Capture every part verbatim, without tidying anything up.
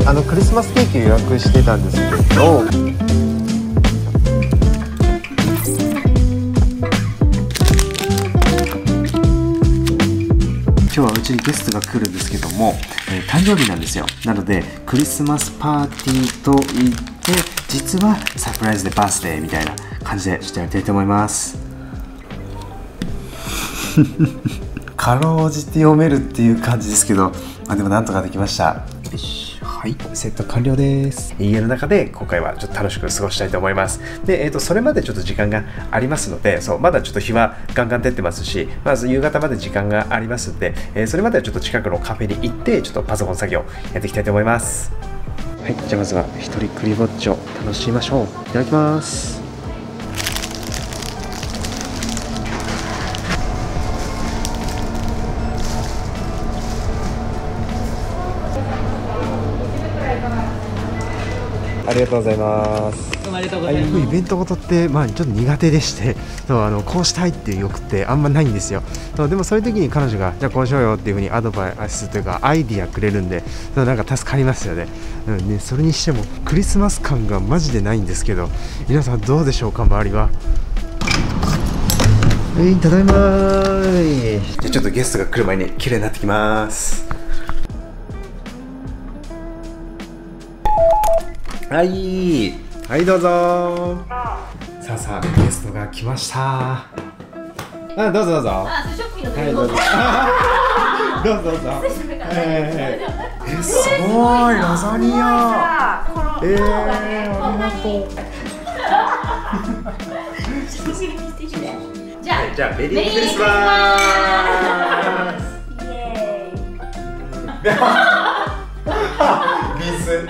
あのクリスマスケーキ予約してたんですけど、今日はうちにゲストが来るんですけども、えー、誕生日なんですよ。なのでクリスマスパーティーと言って実はサプライズでバースデーみたいな感じでちょっとやりたいと思います。かろうじて読めるっていう感じですけど、まあ、でもなんとかできました。よし、はい、セット完了です。家の中で今回はちょっと楽しく過ごしたいと思います。で、えーと、それまでちょっと時間がありますので、そう、まだちょっと日はガンガン照ってますし、まず夕方まで時間がありますので、えー、それまではちょっと近くのカフェに行って、ちょっとパソコン作業やっていきたいと思います。はい、じゃあまずは一人クリぼっちを楽しみましょう。いただきます。ありがとうございます。 どうもありがとうございます。 はい、イベントごとって、まあ、ちょっと苦手でして、そうあのこうしたいっていう欲ってあんまないんですよ。そうでもそういう時に彼女がじゃあこうしようよっていう風にアドバイスというかアイディアくれるんで、そうなんか助かりますよね。うんね、それにしてもクリスマス感がマジでないんですけど、皆さんどうでしょうか、周りは。はい、ただいまー。じゃあちょっとゲストが来る前に綺麗になってきます。はい、はい、どうぞ。さあさあ、ゲストが来ました。あ、どうぞどうぞ。 あ、ショッピングの。 はい、どうぞ。どうぞどうぞ。えー、え、すごい、ラザニア。えー、ありがとう。 じゃあ、 じゃあ、メリークリスマス。イエーイ。ミス。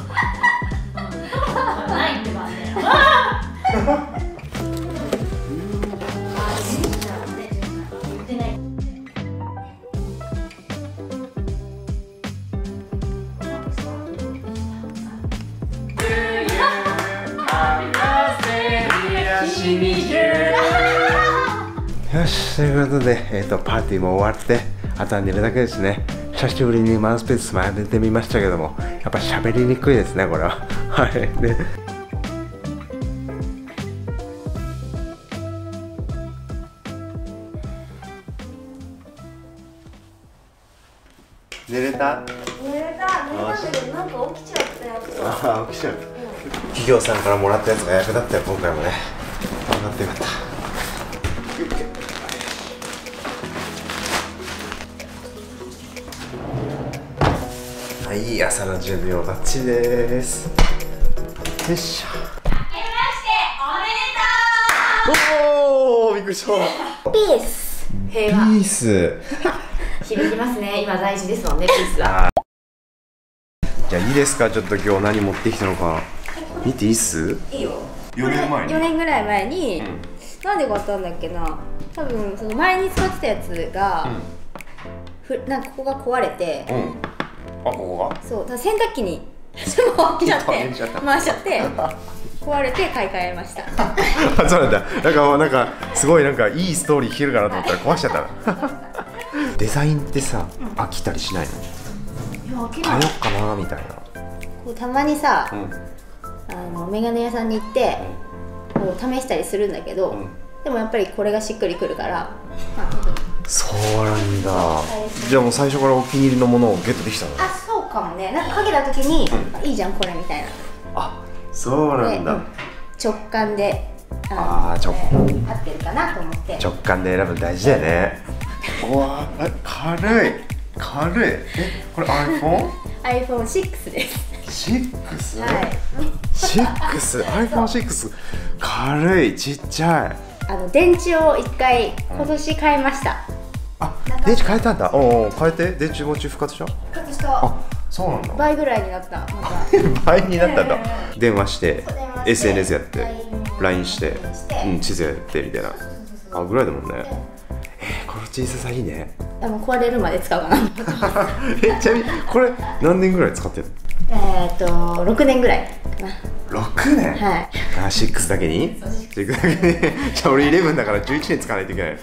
ないってばね。 よし、ということで、えーと、パーティーも終わって、あとは寝るだけですね。久しぶりにマウスピース前寝てみましたけども、やっぱ喋りにくいですね、これは。はい。ね。寝れた？ 寝れた、寝れたんだけど、なんか起きちゃったよ。 ああ、起きちゃう。企業さんからもらったやつが役立ったよ、今回もね。頑張ってよかった。はい、朝の準備もバッチリです。よいしょ。 明けましておめでとう。 おお、びっくりした。 ピース。 平和。 ピース。 響きますね。今大事ですもんね、ピースは。 じゃあいいですか、ちょっと今日何持ってきたのか見ていいっす？ いいよ。 よねんまえに。 よねんぐらい前に、うん、なんで買ったんだっけな。多分その前に使ってたやつが、うん、ふなんかここが壊れて。うん、 あ、ここが？ そう、ただ洗濯機にもう来ちゃって回しちゃって壊れて買い替えました。 あ、そうなんだ。なんかなんかすごいなんかいいストーリー聞けるかなと思ったら壊しちゃったな。デザインってさ、飽きたりしないの？ いや、飽き変えない。 よっかなみたいな。 こうたまにさ、うん、あのメガネ屋さんに行って、うん、こう試したりするんだけど、うん、でもやっぱりこれがしっくりくるから。まあ、 そうなんだ。じゃあもう最初からお気に入りのものをゲットできたの？ あ、そうかもね。なんかかけた時に、うん、いいじゃんこれみたいな。 あ、そうなんだ。うん、 直感でああ、直感合ってるかなと思って。 直感で選ぶの大事だよね。うわー、軽い軽い。え、これ アイフォン？ アイフォンシックス です。 シックス？ はい。 シックス、アイフォンシックス 軽い、ちっちゃい。 あの電池を一回今年変えました。 うん、あ、電池変えたんだ。おお、変えて電池持ち復活した？復活した。 あ、そうなんだ。 倍ぐらいになった。また倍になったんだ。電話して、エスエヌエス やって、ライン して、うん、地図やってみたいな。あ、ぐらいだもんね。えー、この小ささいいね。 でも壊れるまで使うかな。 え、ちなみにこれ何年ぐらい使ってるの？ えっとろくねんぐらいかな。 ろくねん？ はい。 あ、シックスだけに？シックスだけに。じゃあ俺じゅういちだからじゅういちねん使わないといけない。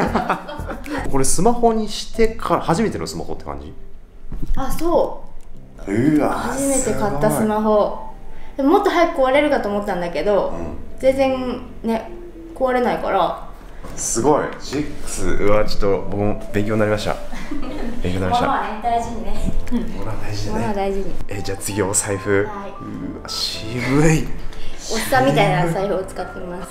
これスマホにしてから初めてのスマホって感じ？ あ、そうわ初めて買ったスマホ。でももっと早く壊れるかと思ったんだけど、うん、全然ね壊れないから。 すごい。シックス、うわちょっと僕も勉強になりました。勉強になりました。 物はね大事にね。 物は大事でね。 物は大事に。 えじゃあ次お財布。はい、うわ渋い。 おっさんみたいな財布を使ってます。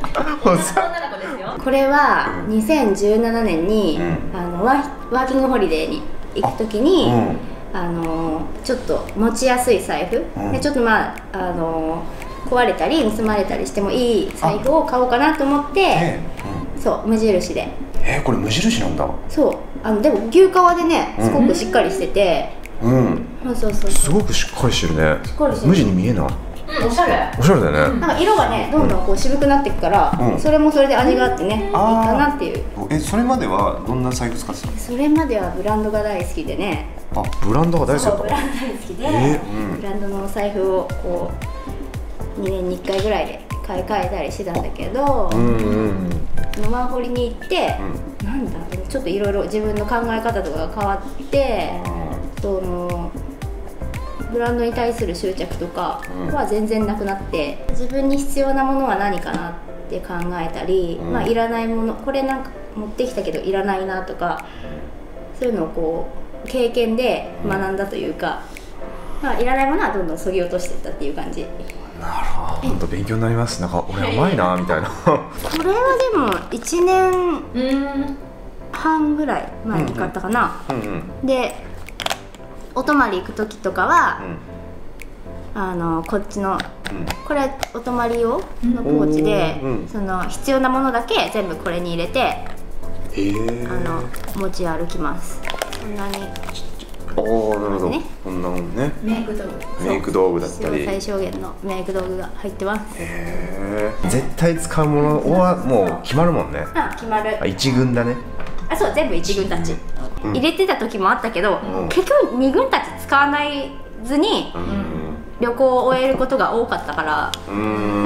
これはにせんじゅうななねんに、うん、あのワーワーキングホリデーに行くときに、あ、うん、あのちょっと持ちやすい財布、うん、でちょっとまああの壊れたり盗まれたりしてもいい財布を買おうかなと思って、えーうん、そう無印で。 えー、これ無印なんだ。 そうあのでも牛革でねすごくしっかりしてて、うん、そうそうそうすごくしっかりしてるね。しっかりしてる。無地に見えない。 おしゃれ。 おしゃれだよね。 なんか色がねどんどんこう渋くなっていくから、うん、それもそれで味があってね、うん、いいかなっていう。 えそれまではどんな財布使ってたの？ それまではブランドが大好きでね。 あブランドが大好きだった。 ブランド大好きで、えーうん、ブランドのお財布をこうにねんにいっかいぐらいで買い替えたりしてたんだけど、うんうんうん、ワーホリに行って、うん、なんだちょっといろいろ自分の考え方とかが変わって、うん、そのブランドに対する執着とかは全然なくなって、うん、自分に必要なものは何かなって考えたり、うん、まあいらないものこれなんか持ってきたけどいらないなとかそういうのをこう経験で学んだというか、まあ、いらないものはどんどん削ぎ落としていったっていう感じ。 なるほど、本当勉強になります。なんか俺甘いなみたいなこれはでもいちねんはんぐらい前に買ったかな、うんうんうんうん、でお泊まり行く時とかは、うん、あのこっちの、うん、これお泊まり用のポーチで、うん、その必要なものだけ全部これに入れて、えー、あの持ち歩きます。そんなにおーなるほど、ね、こんなもんね。 メイク道具メイク道具だったり最小限のメイク道具が入ってます。 へえ絶対使うものはもう決まるもんね。 あ決まる。 あ一軍だね。 あそう全部一軍たち、うん、入れてた時もあったけど、うん、結局二軍たち使わないずに、うん、旅行を終えることが多かったから、うん、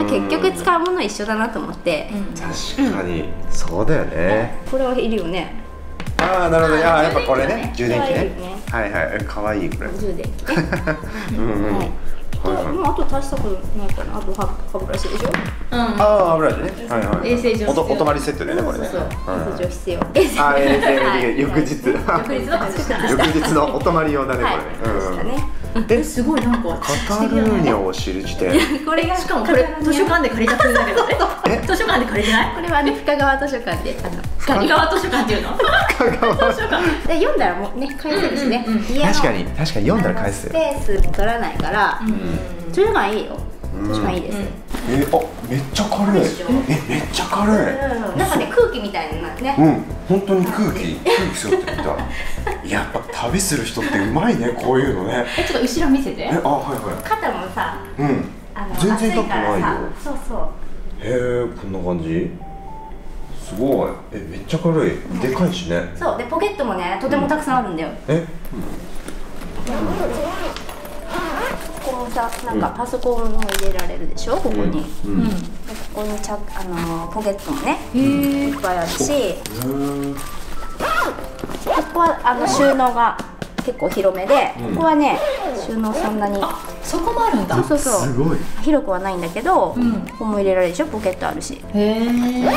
結局使うもの一緒だなと思って、うん、 確かに、うん、そうだよね。 これはいるよね。 ああなるほど。ああやっぱこれね充電器ね。はいはい可愛いこれ。 充電器ね。うんうん。はい。もうあと足したことないかな。あと歯歯ブラシでしょ。うん。ああ歯ブラシね。はいはい。 衛生上お泊まりセットでねこれね。 そうそう。衛生上必要。 あ衛生翌日。翌日の外した。 翌日のお泊まり用だねこれ。うん。 えすごいなんかカタルーニャを知る時点。 これがしかもこれ図書館で借りたくんだけどね。図書館で借りてない？ これはね深川図書館であの深川図書館っていうの？ 深川図書館。 で読んだらもうね返せるしね。 確かに確かに読んだら返せる。 スペースも取らないから図書館いいよ。図書館いいです。 えあめっちゃ軽い。えめっちゃ軽い。 なんかね空気みたいなね。 うん本当に空気空気するって言った。やっぱ旅する人ってうまいねこういうのね。 えちょっと後ろ見せて。 えあはいはい。 肩もさ、 うん。全然痛くないよ。 そうそう。 へえこんな感じ。すごい。えめっちゃ軽い。でかいしね。 そうでポケットもねとてもたくさんあるんだよ。え。ここさなんかパソコンを入れられるでしょここに。うん。ここにちゃあのポケットもねいっぱいあるし。ここはあの収納が結構広めで、うん、ここはね収納そんなにそこもあるんだ。 そうそうそうすごい広くはないんだけど、うん、ここも入れられるでしょポケットあるし。へえ。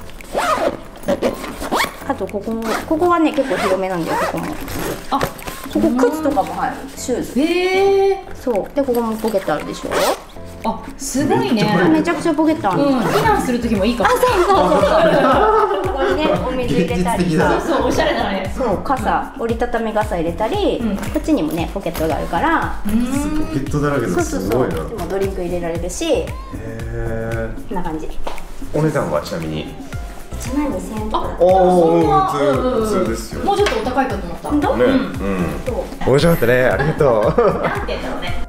あとここもここはね結構広めなんだよここも。あここ靴とかも入るシューズ。へえ。そうでここもポケットあるでしょ。 あすごいね。 めちゃくちゃポケットある。 うん、避難する時もいいかも。 あそうそうそうここにねお水入れたりさ。 そうそうおしゃれだね。 そう傘折りたたみ傘入れたり、うん、こっちにもねポケットがあるから。 ポケットだらけですすごいな。 でもドリンク入れられるし。へえ。 こんな感じ。 お値段はちなみに。 いちまんにせんえんとか。 おお普通普通ですよ。 もうちょっとお高いかと思った。 本当？ ねうん。美味しかったねありがとう。 なんて言うんだろうね。